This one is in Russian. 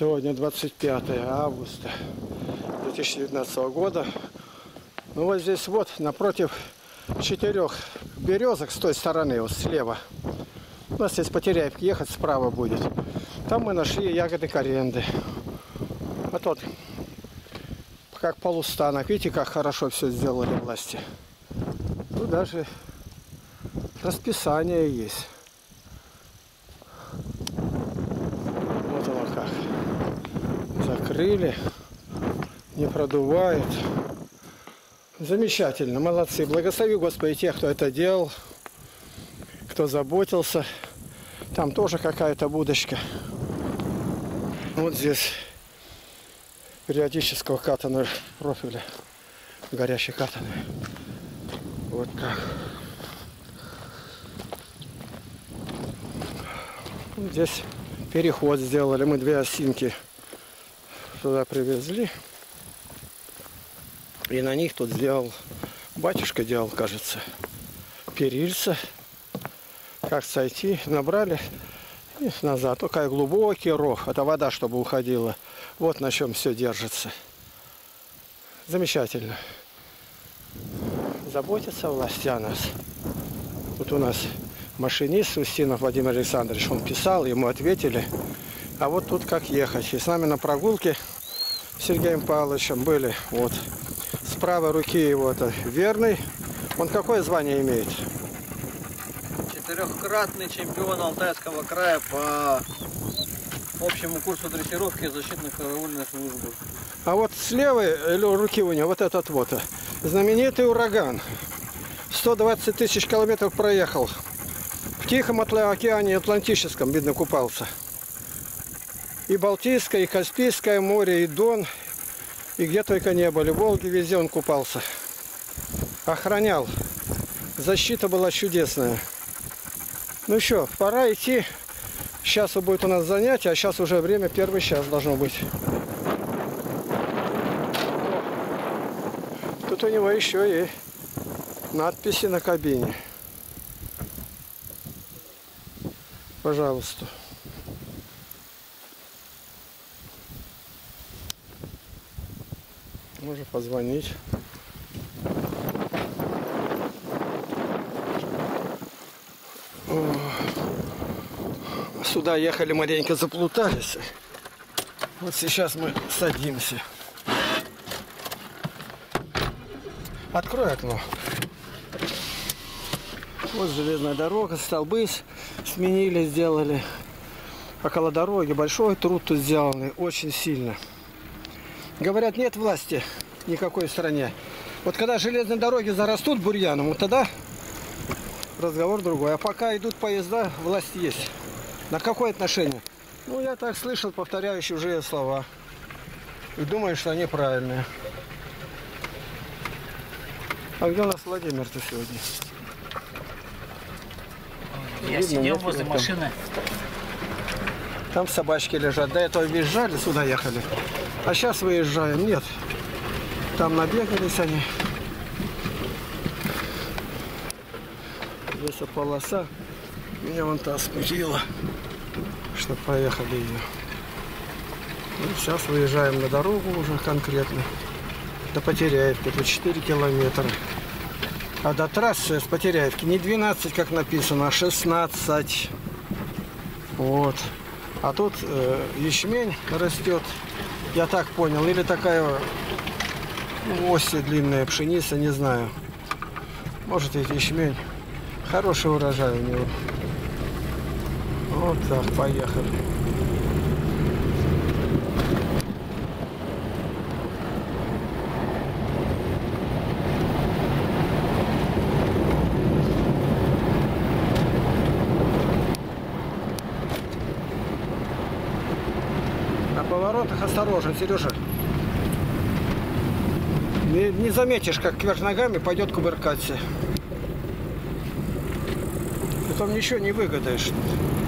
Сегодня 25 августа 2019 года. Ну вот здесь вот напротив 4 березок с той стороны, вот слева. У нас здесь Потеряевки ехать справа будет. Там мы нашли ягоды коренды. А тот как полустанок. Видите, как хорошо все сделали власти. Тут даже расписание есть. Вот оно как. Закрыли. Не продувает. Замечательно. Молодцы. Благослови, Господи, тех, кто это делал. Кто заботился. Там тоже какая-то будочка. Вот здесь периодического катаного профиля. Горящий катаный. Вот как. Здесь переход сделали. Мы 2 осинки туда привезли. И на них тут сделал, батюшка делал, кажется, перильца. Как сойти. Набрали и назад. Такой глубокий ров. Это вода, чтобы уходила. Вот на чем все держится. Замечательно. Заботятся власти о нас. Тут у нас машинист Устинов Владимир Александрович. Он писал, ему ответили. А вот тут как ехать. И с нами на прогулке с Сергеем Павловичем были. Вот. С правой руки его это Верный. Он какое звание имеет? 4-кратный чемпион Алтайского края по общему курсу дрессировки и защитной караульной службы. А вот с левой руки у него вот этот вот знаменитый ураган. 120 тысяч километров проехал. В Тихом океане Атлантическом, видно, купался. И Балтийское, и Каспийское море, и Дон, и где только не были. В Волге везде он купался. Охранял. Защита была чудесная. Ну что, пора идти. Сейчас будет у нас занятие, а сейчас уже время, 1 час должно быть. Тут у него еще и надписи на кабине. Пожалуйста. Можно позвонить. Сюда ехали, маленько заплутались. Вот сейчас мы садимся. Открой окно. Вот железная дорога, столбы сменили, сделали. Около дороги большой труд тут сделанный, очень сильно. Говорят, нет власти никакой в стране. Вот когда железные дороги зарастут бурьяном, вот тогда разговор другой. А пока идут поезда, власть есть. На какое отношение? Ну, я так слышал, повторяю чужие слова. И думаю, что они правильные. А где у нас Владимир-то сегодня? Я Видно, сидел нет, возле там. машины. Там собачки лежат. До этого въезжали, сюда ехали. А сейчас выезжаем. Нет. Там набегались они. Здесь полоса. Меня вон та спустила, что поехали ее. Ну, сейчас выезжаем на дорогу уже конкретно. До Потеряевки. Тут 4 километра. А до трассы с Потеряевки не 12, как написано, а 16. Вот. А тут ячмень растет. Я так понял. Или такая ось длинная пшеница, не знаю. Может, это ячмень. Хороший урожай у него. Вот так, поехали. На поворотах осторожно, Сережа. Не заметишь, как кверх ногами пойдет кувыркаться. Потом ничего не выгадаешь.